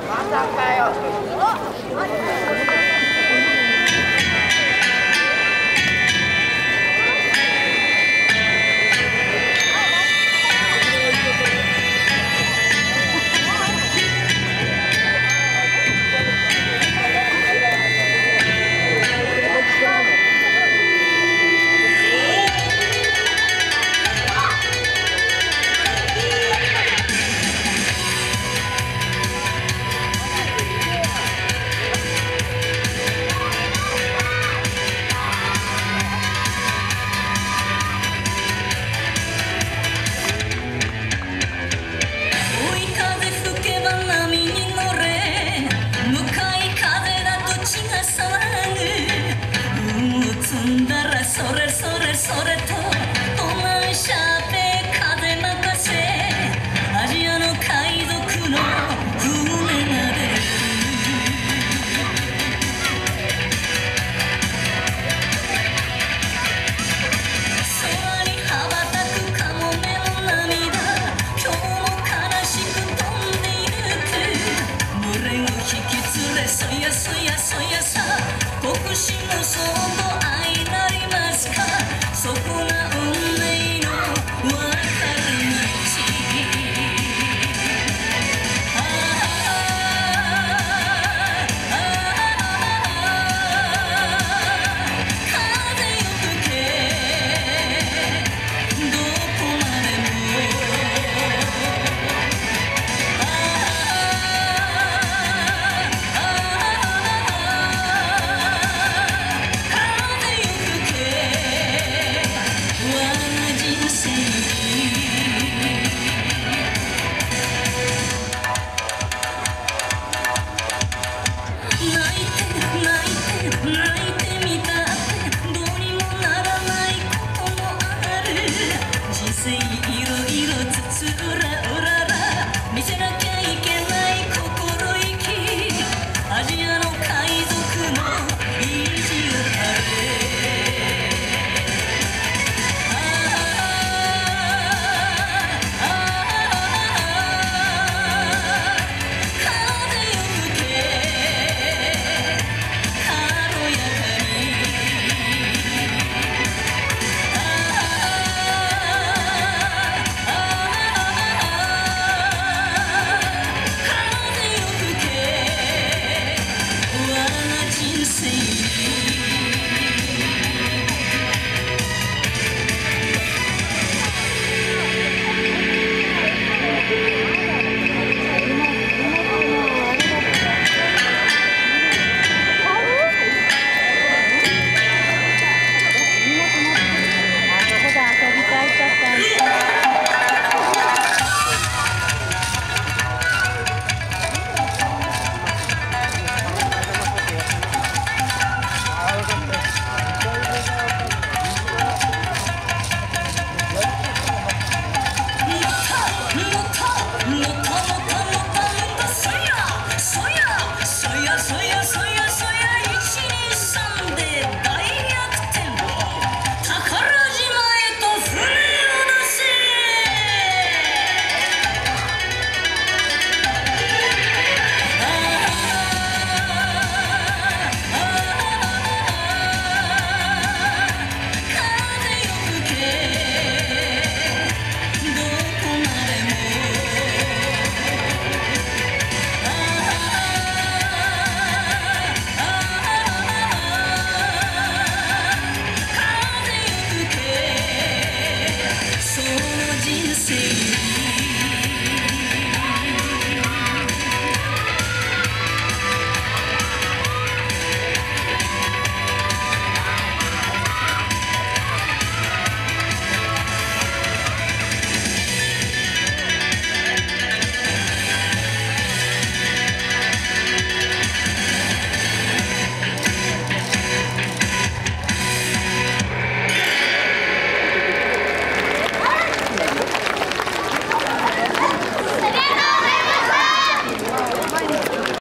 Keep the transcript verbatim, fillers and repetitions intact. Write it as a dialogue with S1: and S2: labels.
S1: まさかよ。
S2: それそれそれとお前しゃべ風任せアジアの海賊の船まで空に羽ばたくカモメの涙今日も悲しく飛んでゆく群れを引き連れそやそやそやさ国士無双と愛なりますかそこが運命の分かれ道ああ風よ吹けどこまでもあ風よ吹け我が人生泣いて泣いて泣いてみたってどうにもならないこともある人生いろいろつつうらうらら見せなきゃいけない心意気アジアの海賊の意地を張れその人生